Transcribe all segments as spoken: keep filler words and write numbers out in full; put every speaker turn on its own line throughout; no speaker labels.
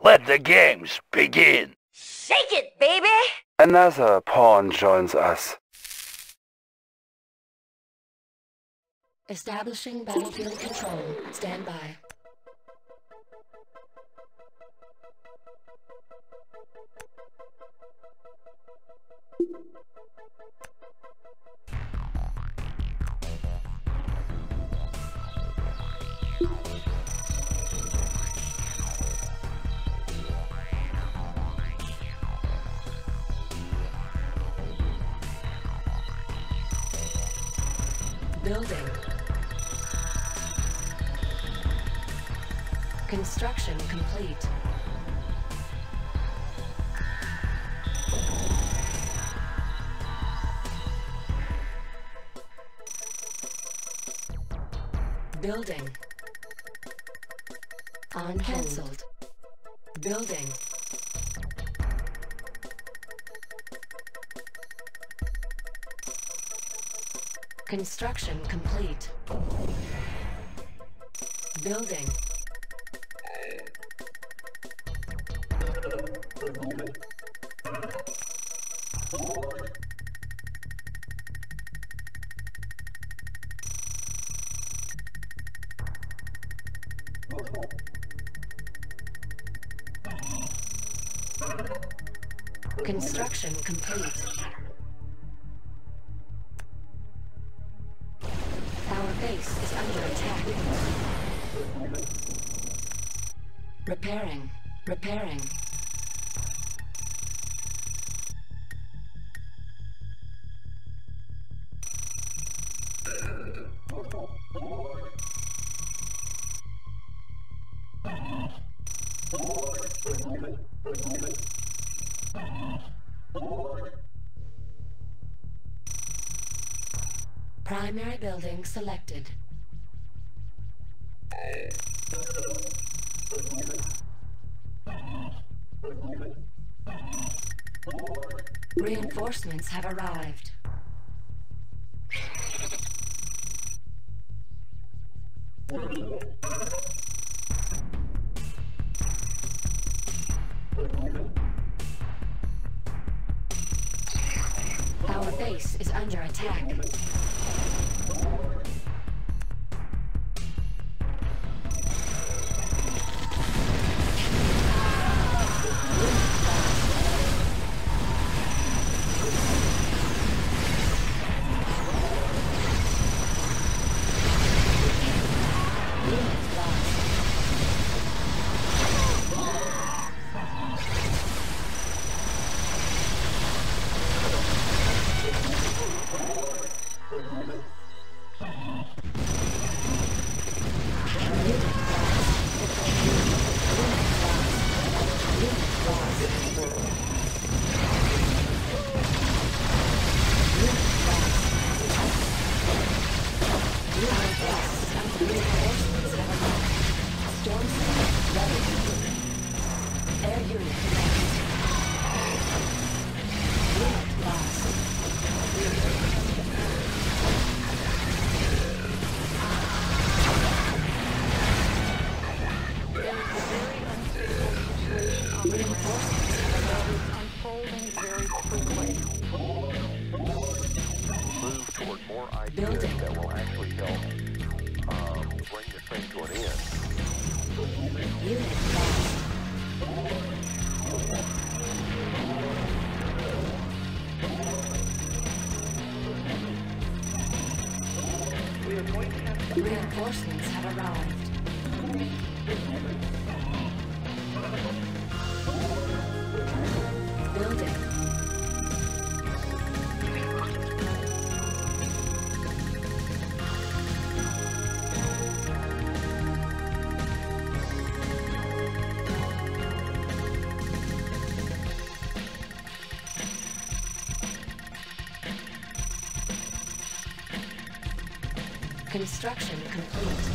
Let the games begin.
Shake it, baby!
Another pawn joins us.
Establishing battlefield control. Stand by. Building. Construction complete. Building. On cancelled. Building. Construction complete. Building. Construction complete. Our base is under attack. Repairing. Repairing. Primary building selected. Reinforcements have arrived. Our base is under attack. Building.
That will actually help um, bring this thing to an end.
Unit lost. Reinforcements have arrived. Building. Construction complete.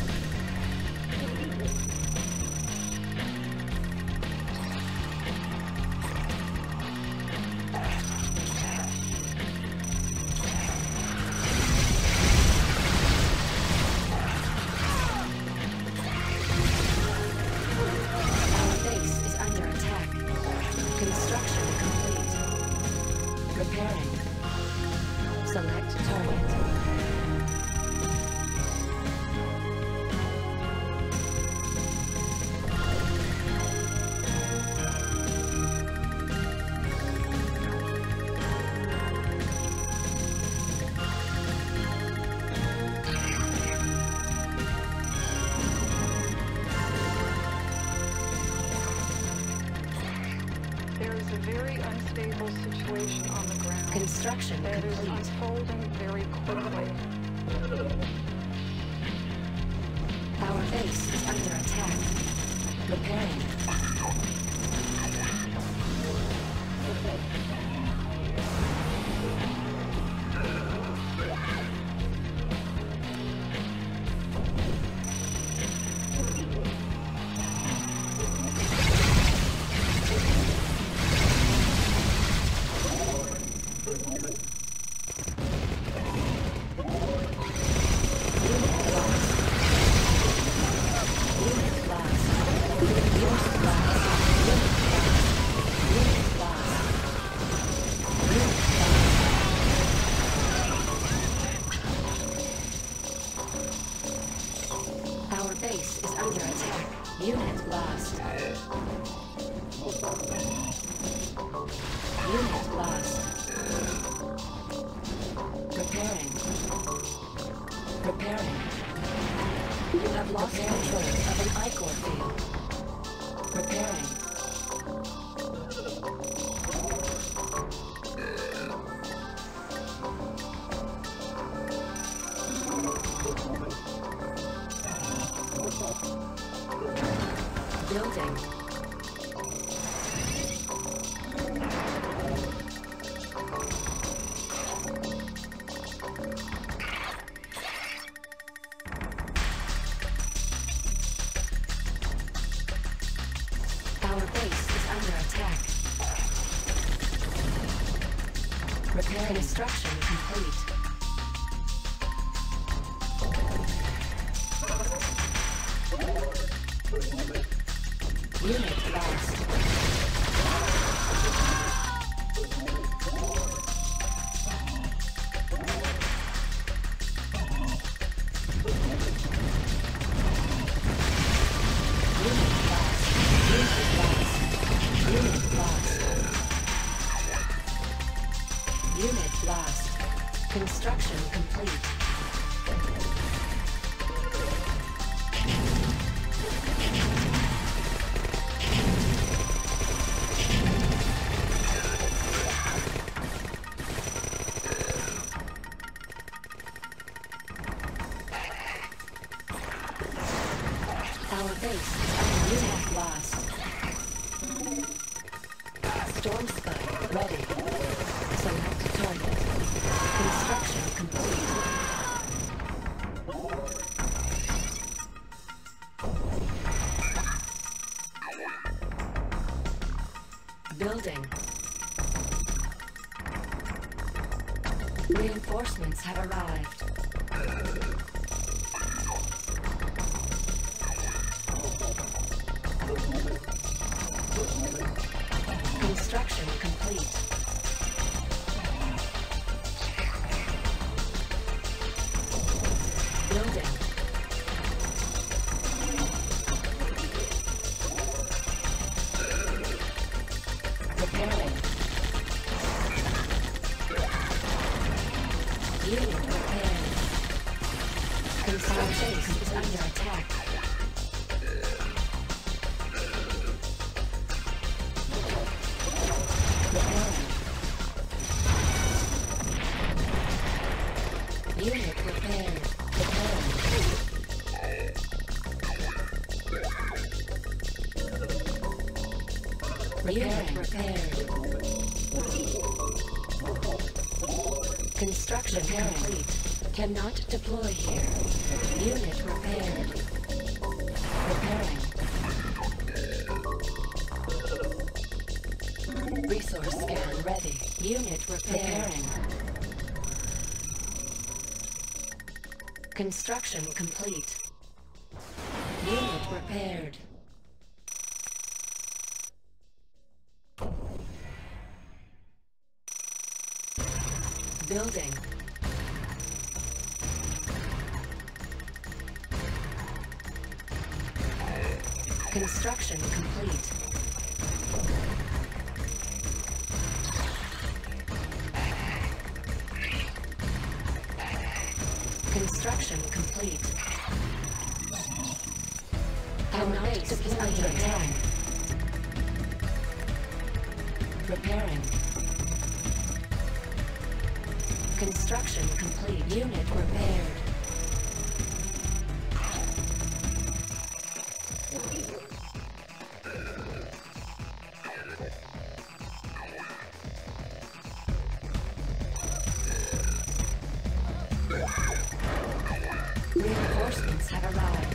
Our base is under Preparing. Select target.
There is a very unstable situation on the ground.
Construction
That is
complete.
unfolding very quickly.
Our base is under attack. Preparing. Our base is under attack. Unit lost. Unit lost. Preparing. Preparing. You have lost control of an ichor field. Preparing. Building. Our base is under attack. Repair construction complete. Unit lost. Unit lost. Unit lost. Unit lost. Unit lost. Construction complete. Our base is under unit lost. Storm Spike ready. Select target. Construction complete. Building. Reinforcements have arrived. Construction complete. Building. Preparing. Unit prepared. Construction is under attack. Unit repaired. Preparing. Unit repaired. Construction complete. Cannot deploy here. Unit repaired. Preparing. Resource scan ready. Unit repairing. Construction complete. Unit repaired. Building. Construction complete. Construction complete. Our base is under attack. Repairing. Construction complete. Unit repaired. Reinforcements have arrived.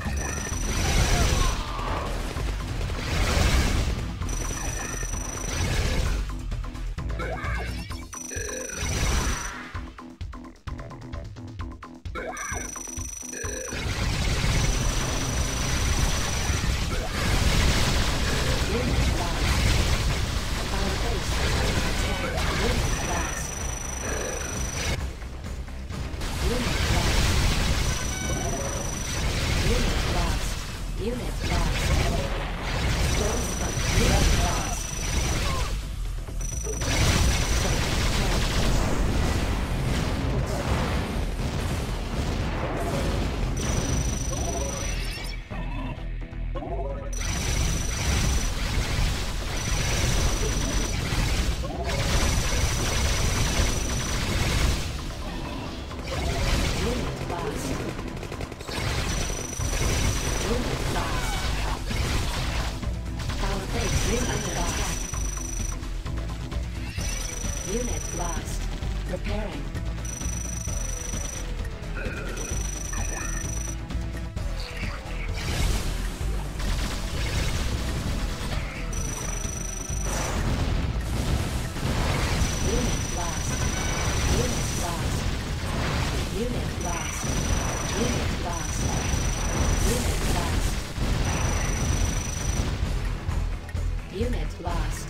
Unit lost. Repairing. Unit lost. Unit lost. Unit lost. Unit lost. Unit lost. Unit lost.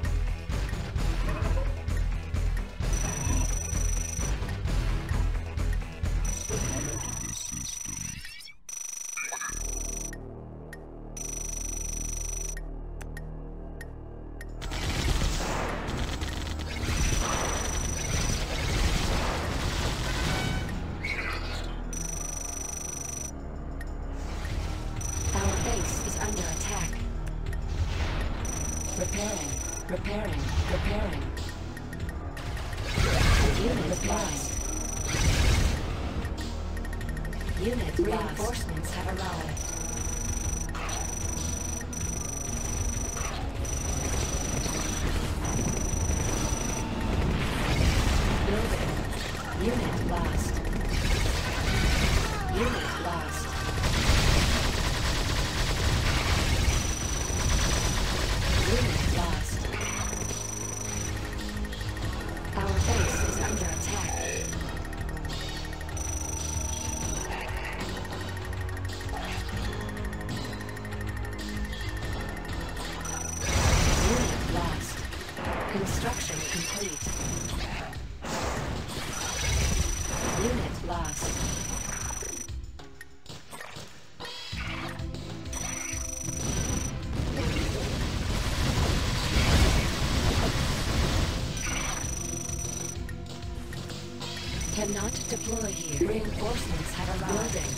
Repairing, repairing, repairing. Unit lost. Unit reinforcements have arrived. Building. Unit lost. Unit lost. Unit lost. Our base is under attack. Unit lost. Construction complete. Unit lost. Cannot deploy here. Reinforcements have arrived. Building.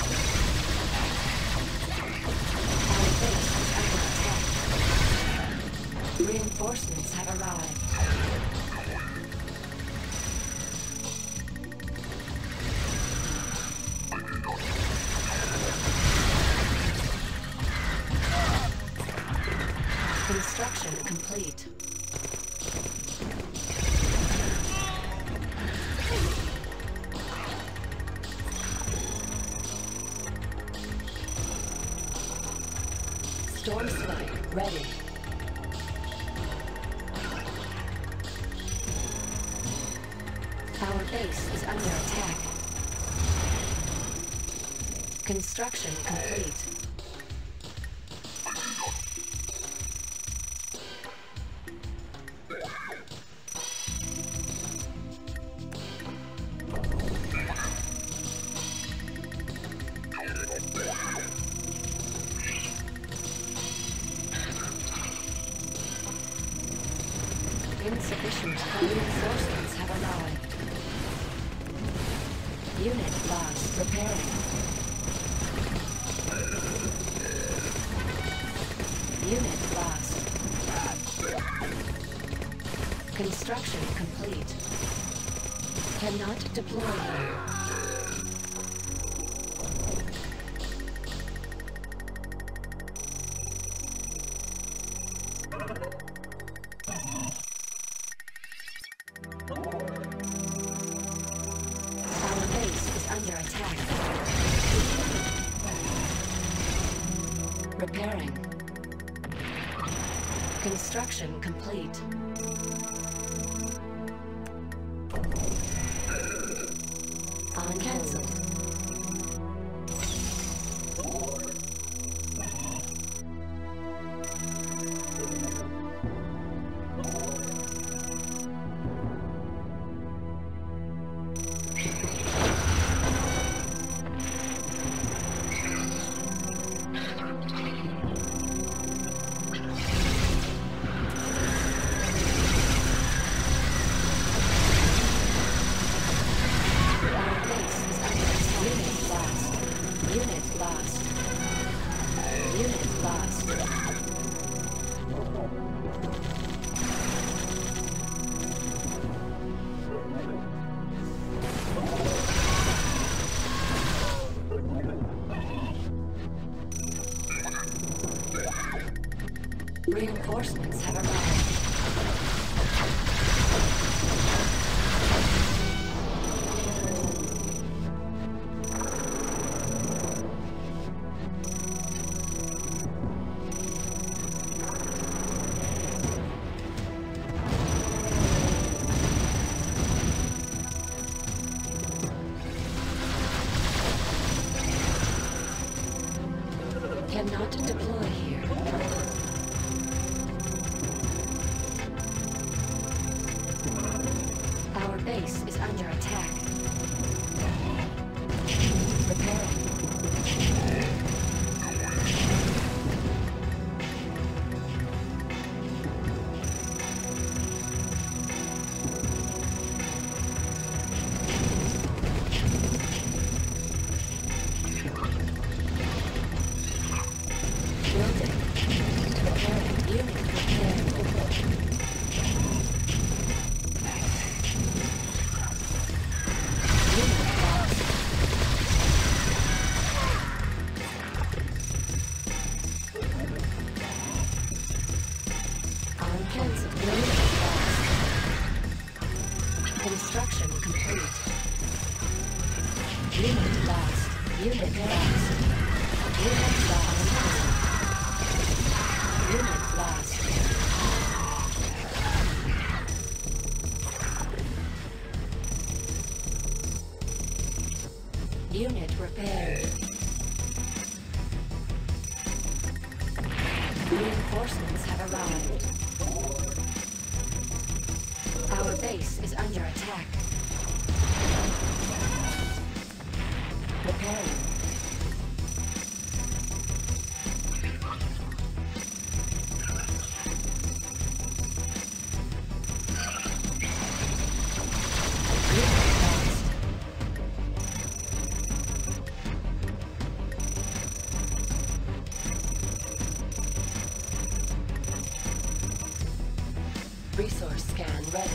Our base is under attack. Reinforcements have arrived. Construction complete. Storm Spike ready. Our base is under attack. Construction complete. Insufficient reinforcements have arrived. Unit lost. Repairing. Unit lost. Construction complete. Cannot deploy here. Our base is under attack. Repairing. Construction complete. On cancelled. Reinforcements have arrived. Cannot deploy here. Our base is under attack. Repairing. Building. Repairing. Unit repairing. Construction complete. Unit lost. Unit lost. Unit lost. Unit lost. Unit repaired. Reinforcements have arrived. Our base is under attack. Repairing. Resource scan ready.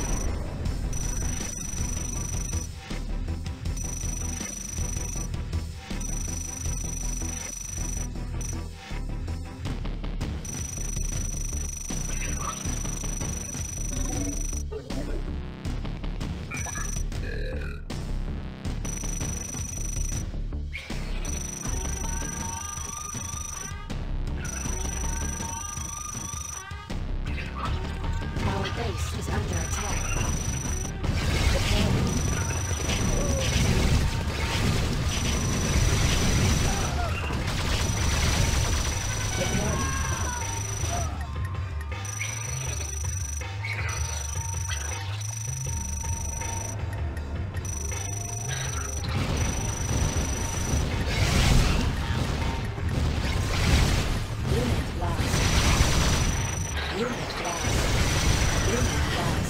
Our base is under attack. Repairing. Repairing. Unit lost. Unit lost. Unit lost.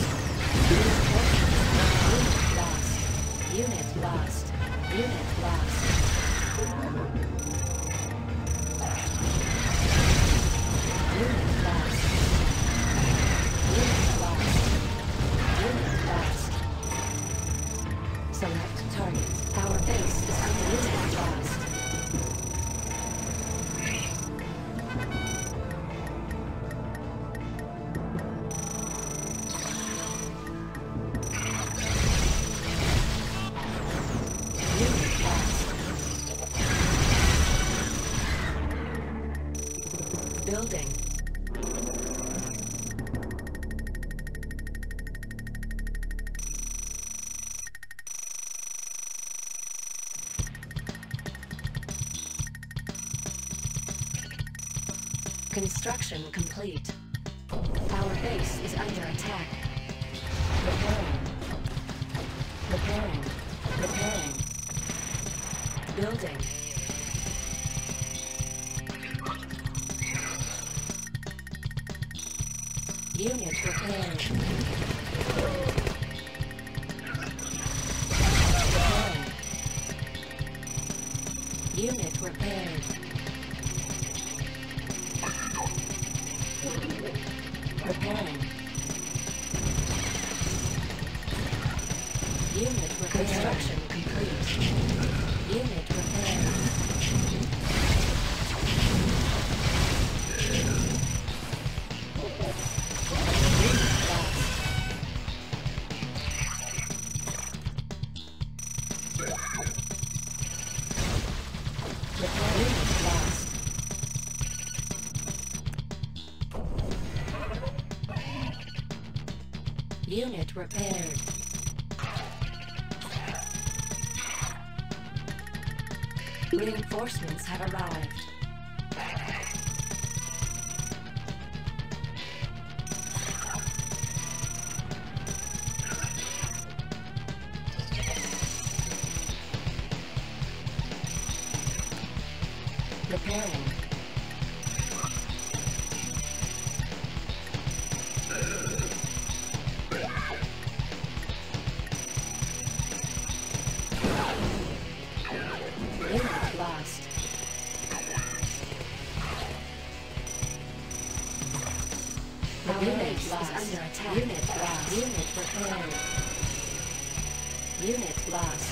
Construction complete. Our base is under attack. Repairing. Repairing. Repairing. Building. Unit repaired. Repairing. Unit repaired. Repairing. Unit repaired. Construction complete. Unit repaired. Unit repaired. Reinforcements have arrived. Repairing. Our base is under attack. Unit lost. Unit repaired. Unit lost.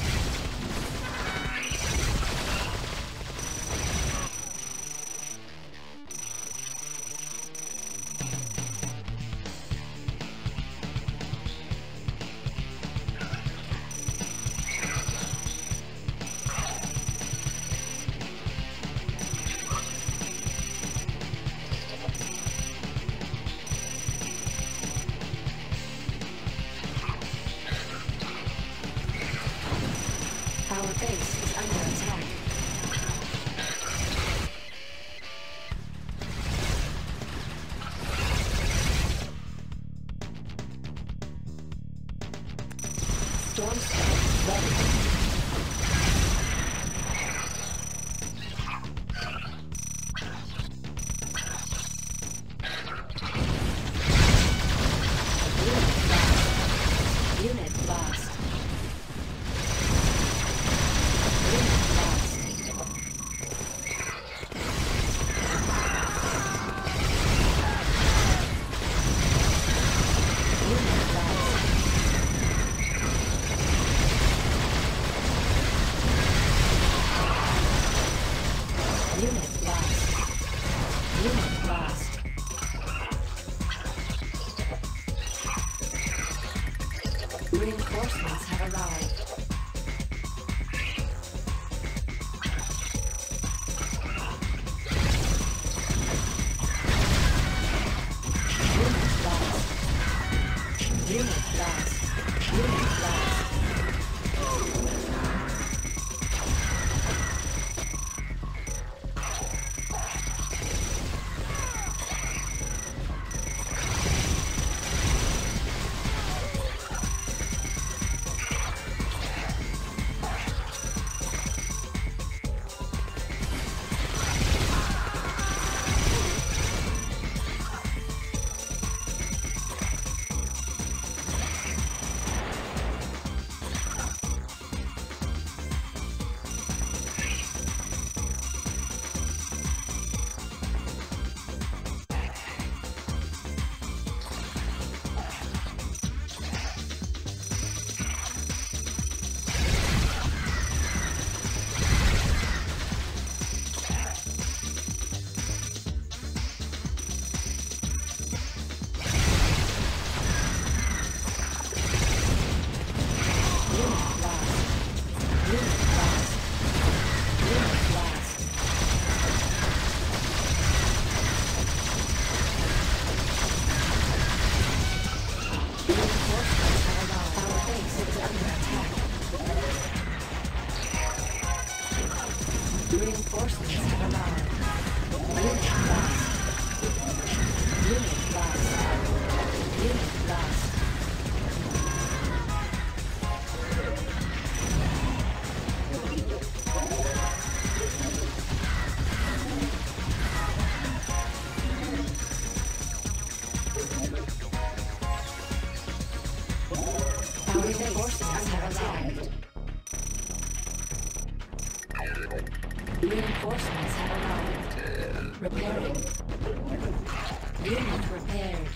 Our base is under attack. Storm Scout ready. Unit lost. Unit lost. Unit lost. Unit lost. Unit lost. Reinforcements have arrived. Unit lost. Unit lost. Unit lost. attacked. Reinforcements have arrived. Repairing. Unit repaired.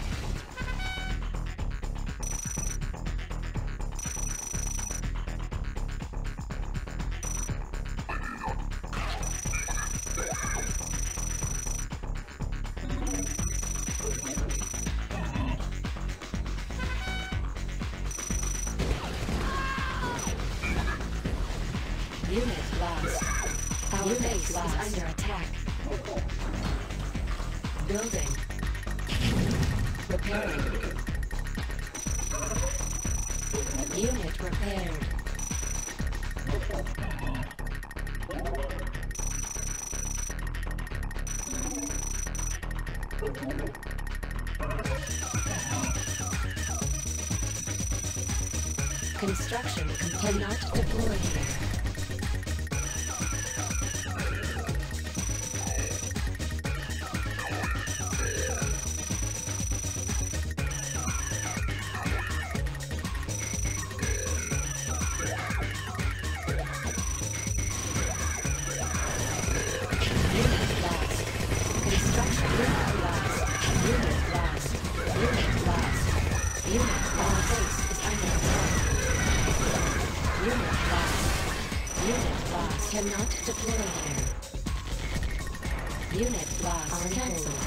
Unit lost. Our base is under attack. Building. Repairing. Unit repaired. Construction cannot deploy here. Cannot deploy here. Unit lost. Cancelled.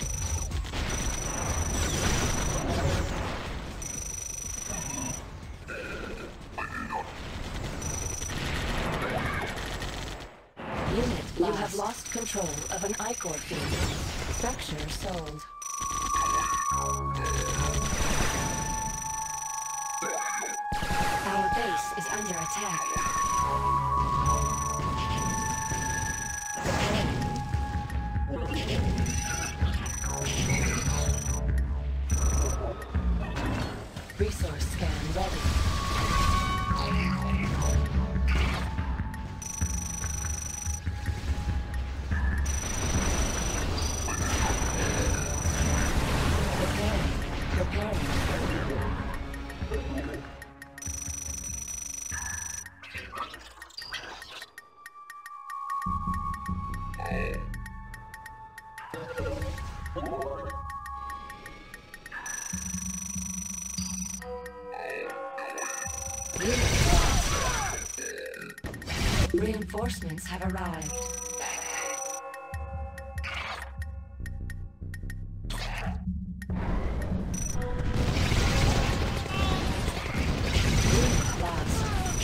Unit lost. You have lost control of an I core field. Structure sold. Our base is under attack. Resource scan ready. Preparing. Preparing. Reinforcements have arrived. Unit lost.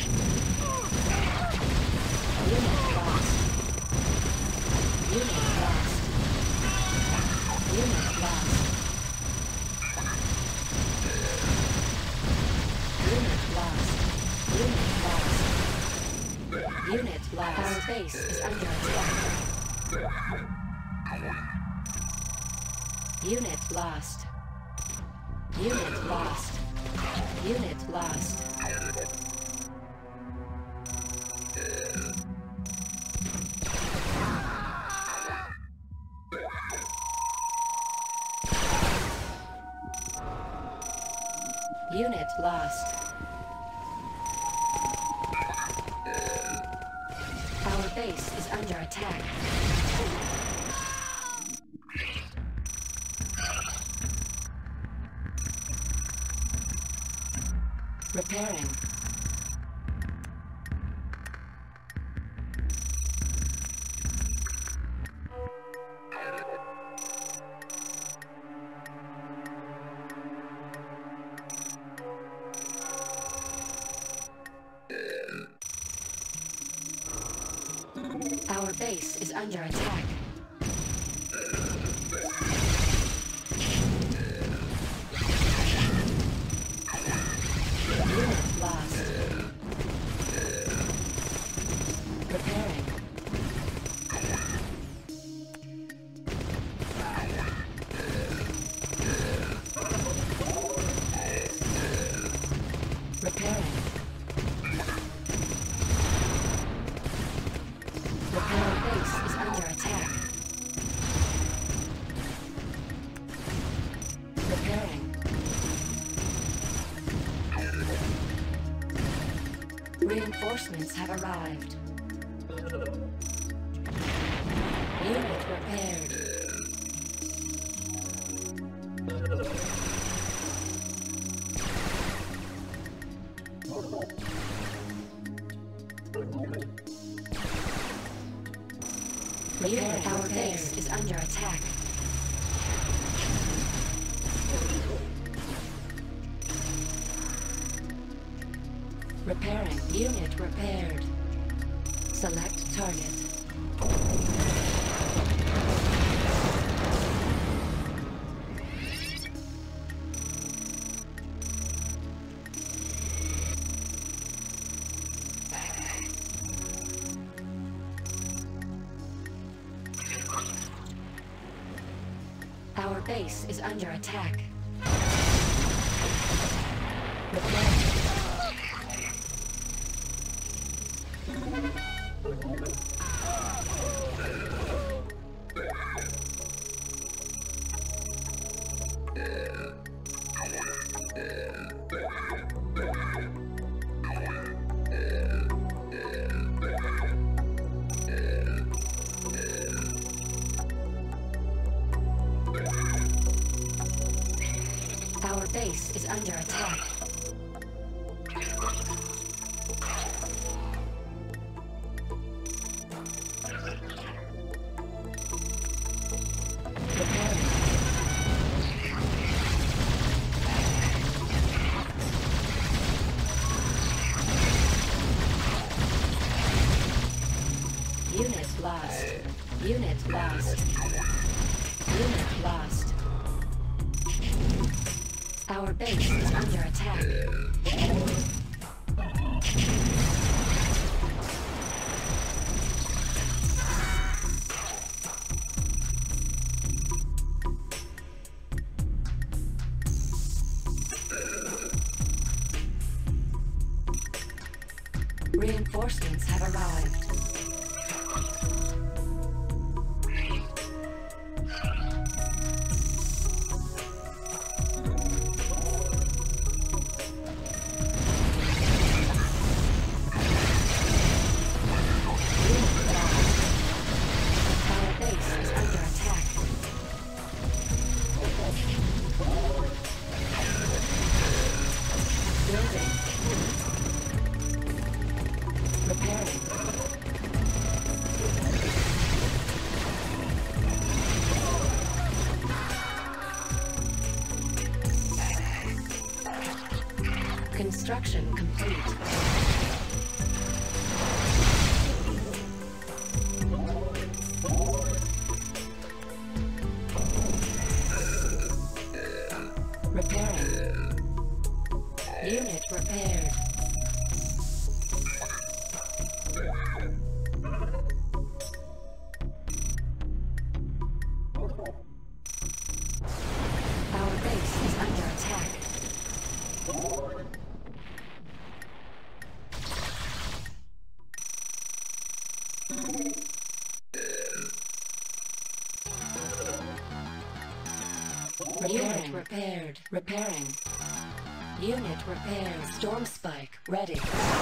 Unit lost. Unit lost. Unit lost. Unit lost. Unit lost. Unit lost. Our base is under attack. Unit lost. Unit lost. Unit lost. Unit lost. Our base is under attack. Repairing. Our base is under attack. Unit lost. Preparing. Repairing. Our base is under attack. Repairing. Reinforcements have arrived. Unit repaired. Unit, our base is under attack. Repairing. Unit repaired. Select target. Our base is under attack. Repairing. Our base is under attack. Unit lost. Unit lost. Unit lost. Our base is under attack. Reinforcements have arrived. Construction complete. Repairing. Unit repaired. Our base is under attack. Unit repaired. Repairing. Unit repaired. Storm spike ready.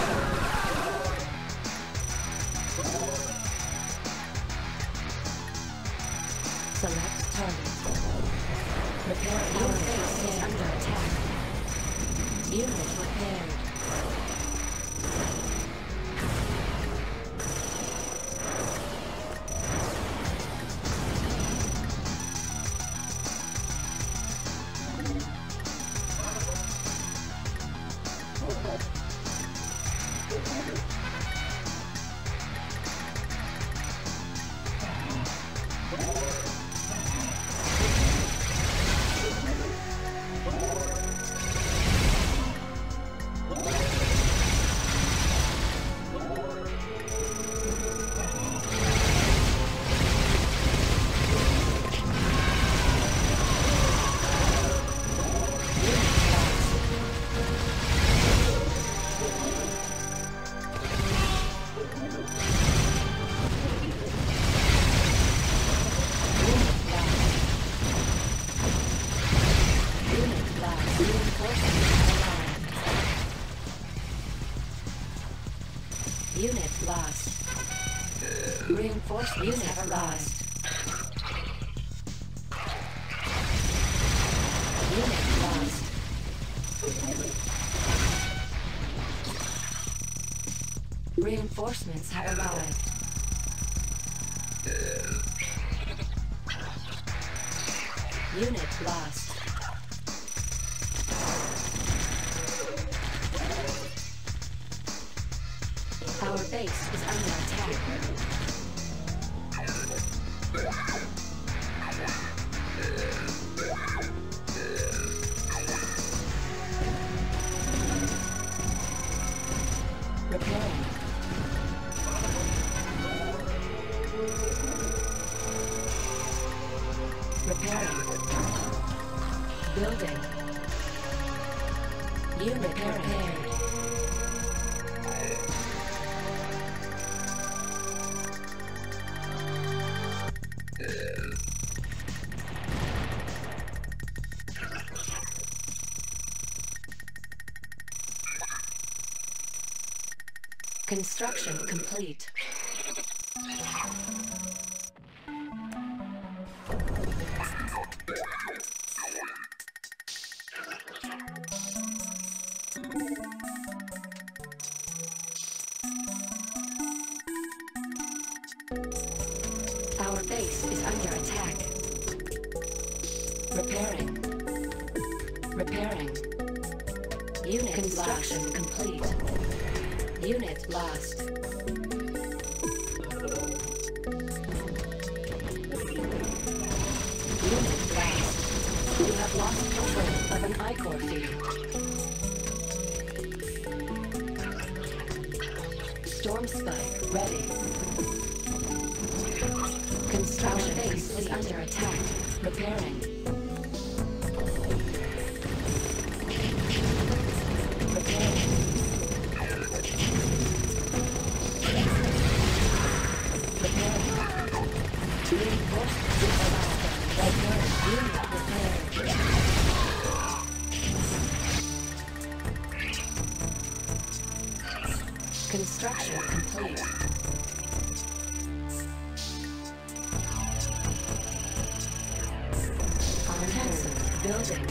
Select target. Repairing. Our base is under attack. Unit repaired. Unit lost. Reinforcements have arrived. Unit lost. Reinforcements have arrived. Unit lost. Our base is under attack. Repairing. Repairing. Building. Unit repaired. Construction complete. Our base is under attack. Repairing. Repairing. Unit construction lost. Complete. Unit lost. Unit lost. You have lost control of an I-core field. Storm Spike ready. Construction base is under attack. Repairing. Repairing. Construction complete. Enhancing building.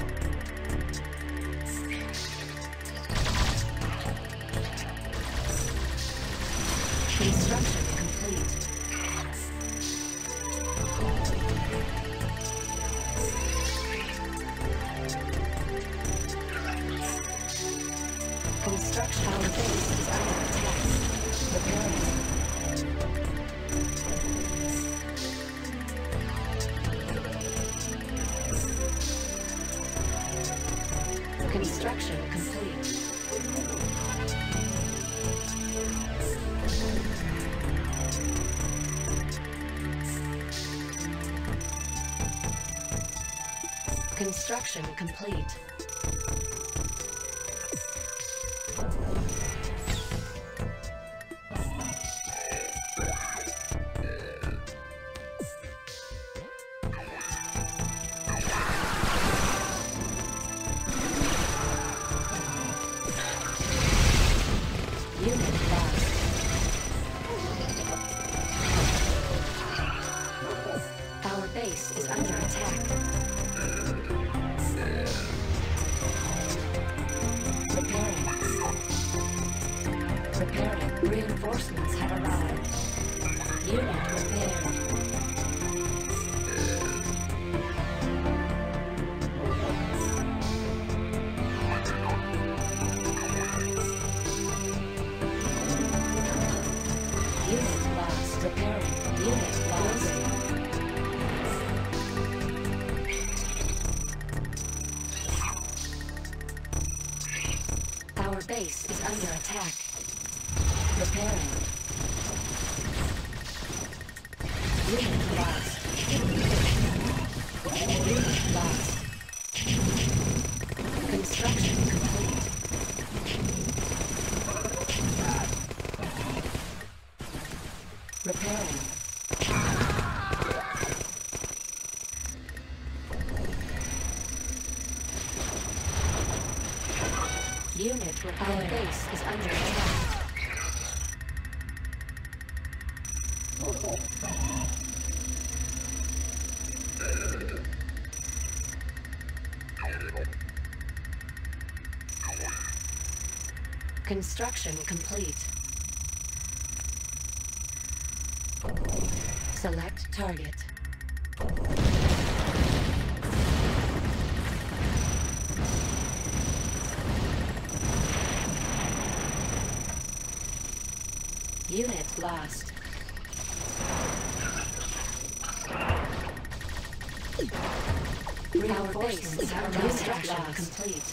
Construction complete. Construction. Our base is under attack. Repairing. Construction complete. Construction complete. Unit lost. Our base is under attack. Repairing. Repairing. Reinforcements have arrived. Unit repaired. Unit lost. Repairing. Unit lost. Our base is under attack. Repairing. Unit lost. Unit lost. Construction complete. Repairing. Unit repaired. Our base is under attack. Construction complete. Select target. Unit lost. Reinforcements have construction complete.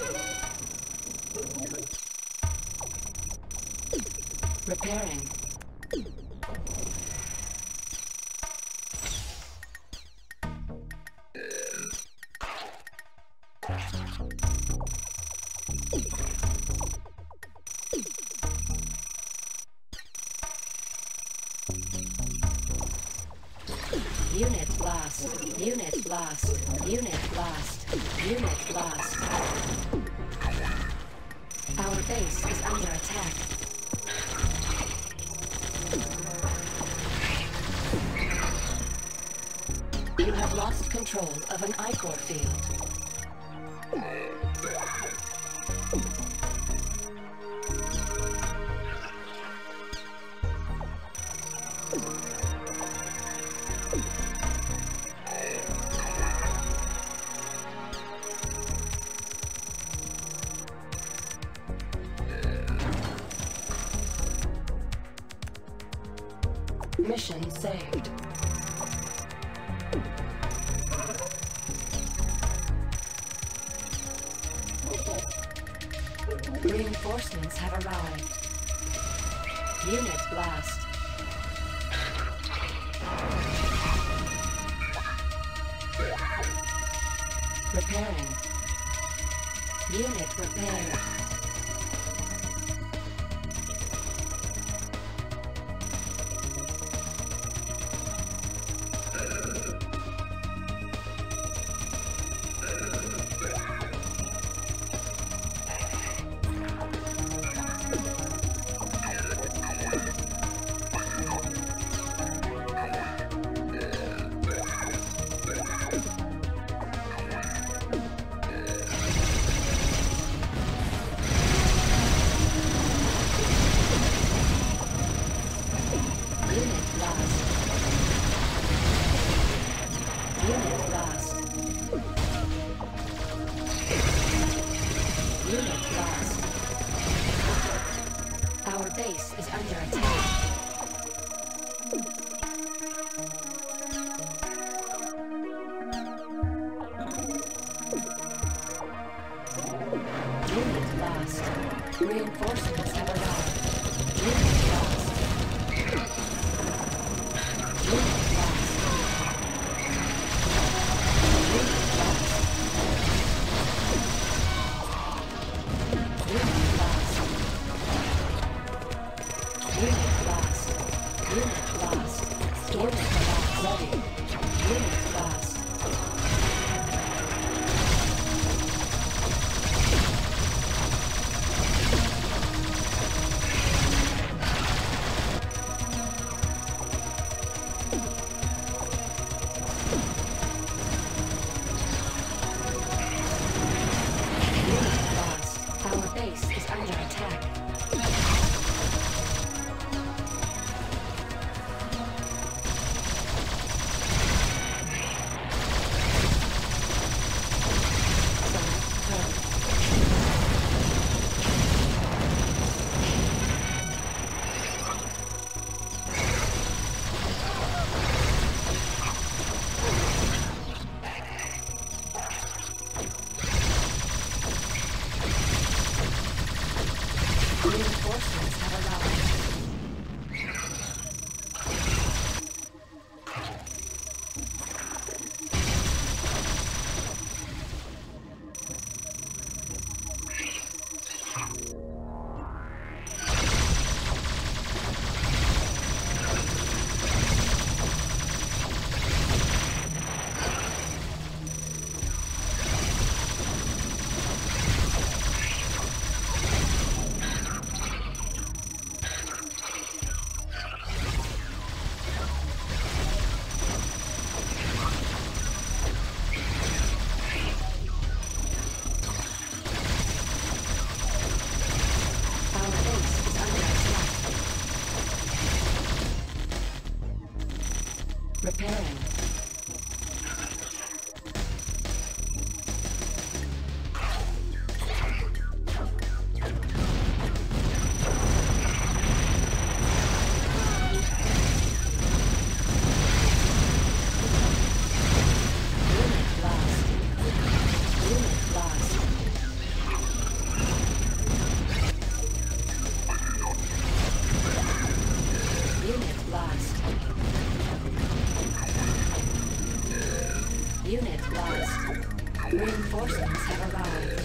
Repairing. Unit lost. Unit lost. Unit lost. Unit lost. Our base is under attack. You have lost control of an I C O R field. Mission saved. Reinforcements have arrived. Unit lost. Repairing. Unit repaired. Our base is under attack. Unit lost. Reinforcements have arrived. Unit lost. Unit lost. Unit lost. Unit lost. Unit lost. Unit lost. Unit lost. Ready. Unit lost. Unit lost. Our base is under attack. Reinforcements have arrived. Reinforcements have arrived.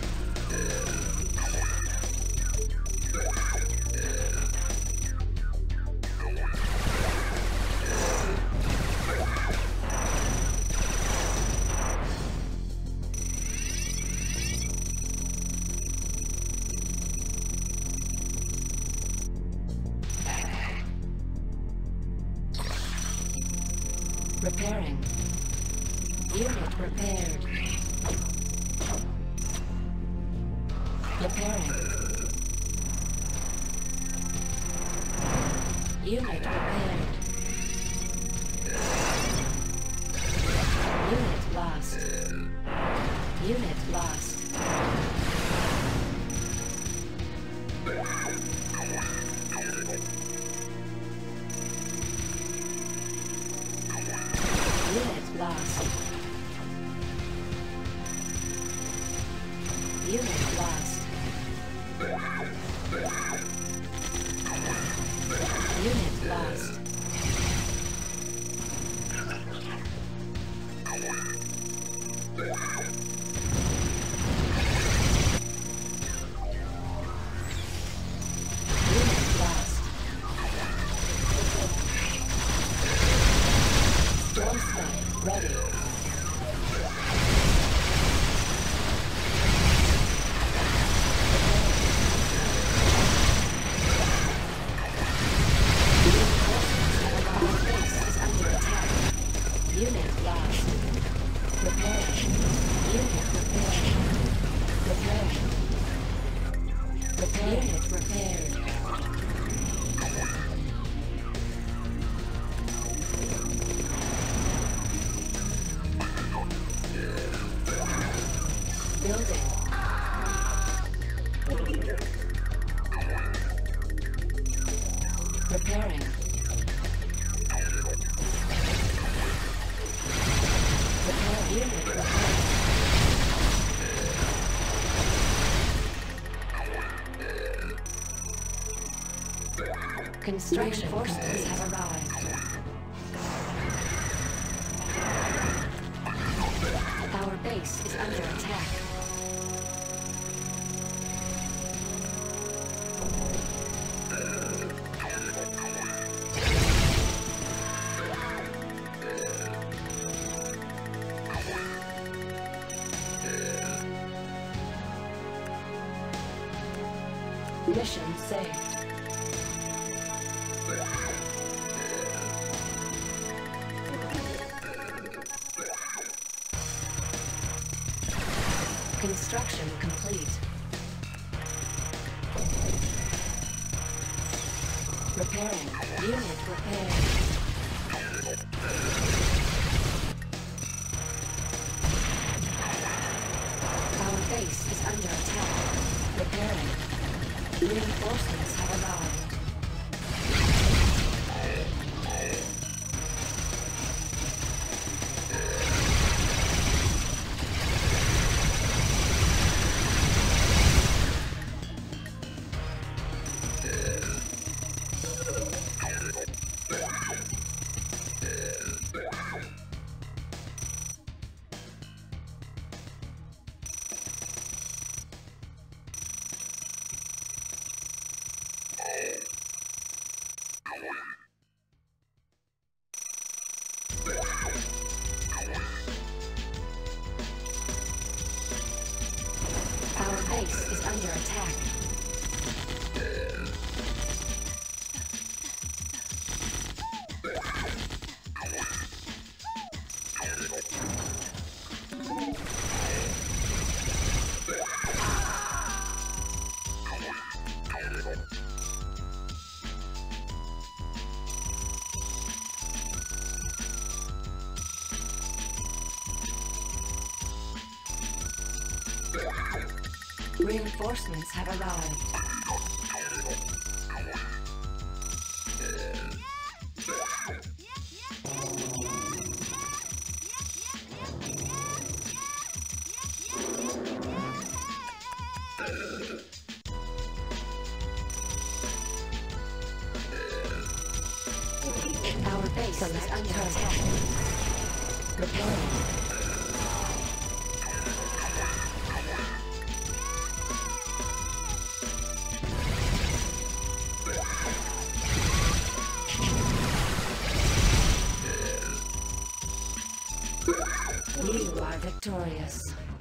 Repairing. Unit repaired. Repairing. Unit repaired. Unit lost. Unit lost. Unit lost. Unit lost. Unit lost. Unit lost. Storm Sky ready. Unit lost. Repairing. Unit repaired. Repairing. Repair. Unit repaired. Building. Repairing. Repair. Unit repaired. Construction forces have arrived. Our base is under attack. Mission saved. Construction complete. Repairing. Unit repaired. Our base is under attack. Repairing. Reinforcements have arrived. Our base is under attack. Reinforcements have arrived. Our base is under attack. Repairing. are victorious.